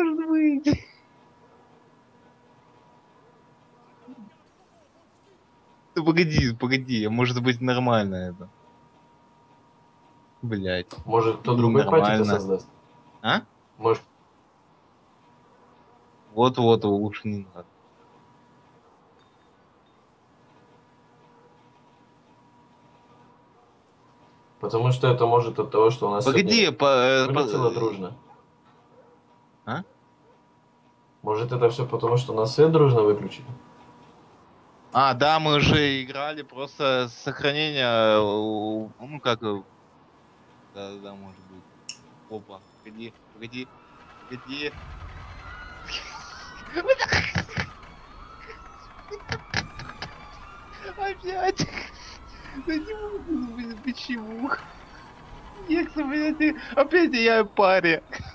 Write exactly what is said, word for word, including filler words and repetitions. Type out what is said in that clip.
может быть? Да погоди, погоди, может быть нормально это. Блять. Может, кто другой пати-то Нормально. создаст? А? Может, Вот-вот, лучше не надо. потому что это может от того, что у нас Погоди, сегодня по, э, по- вылетело дружно. А? Может, это все потому, что нас свет дружно выключили? А, да, мы уже играли, просто сохранение, э, у- ну как, э, да, да, может быть. Опа, погоди, погоди, погоди. Опять! Да не могу, блин, почему? Нет, блядь, опять я в паре.